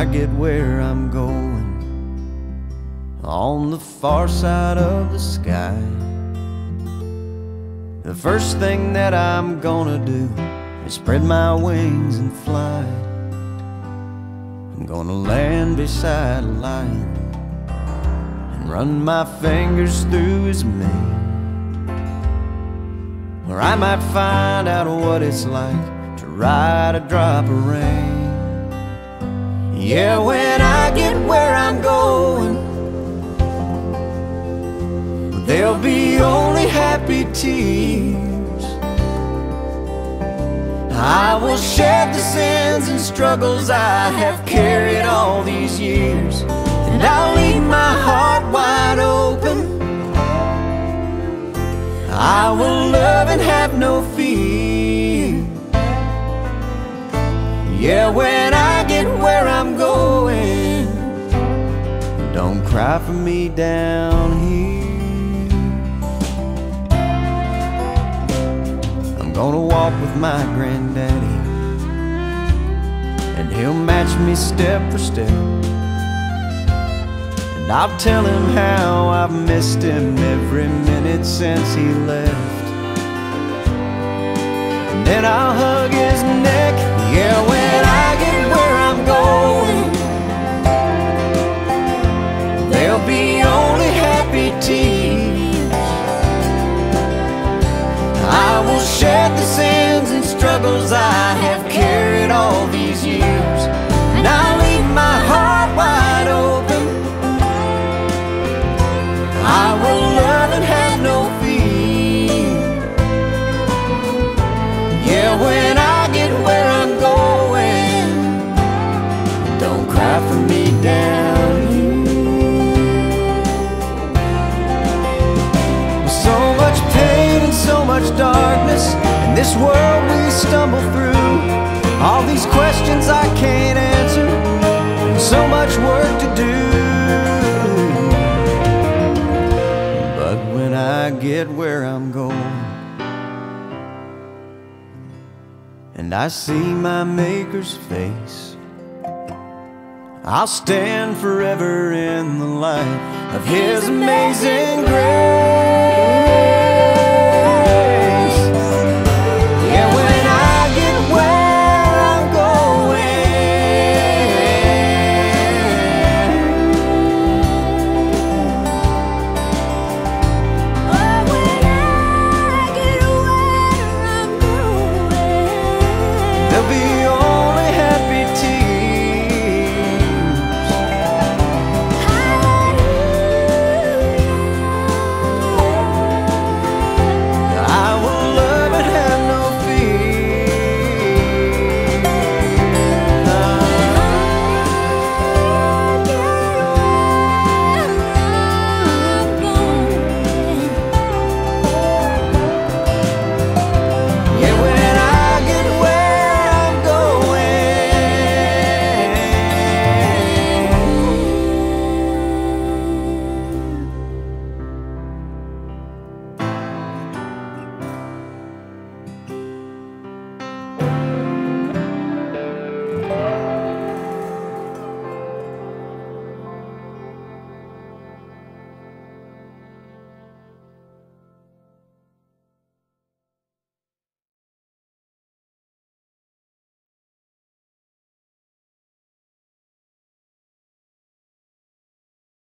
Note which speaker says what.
Speaker 1: I get where I'm going, on the far side of the sky, the first thing that I'm gonna do is spread my wings and fly. I'm gonna land beside a lion and run my fingers through his mane, or I might find out what it's like to ride a drop of rain. Yeah, when I get where I'm going, there'll be only happy tears. I will shed the sins and struggles I have carried all these years, and I'll leave my heart wide open. I will love and have no fear. Yeah, when I get where I'm going, don't cry for me down here. I'm gonna walk with my granddaddy, and he'll match me step for step, and I'll tell him how I've missed him every minute since he left. And then I'll hug his neck. Yeah, when I get where I'm going, there'll be only happy tears. I will shed the sins and struggles I have carried all these years, and I'll leave my heart wide open. I will love and have no fear. Yeah, when I get where I'm going, don't cry for me down here. With so much pain and so much darkness in this world we stumble through, all these questions I can't answer, and so much work to do. But when I get where I'm going, and I see my Maker's face, I'll stand forever in the light of His amazing grace.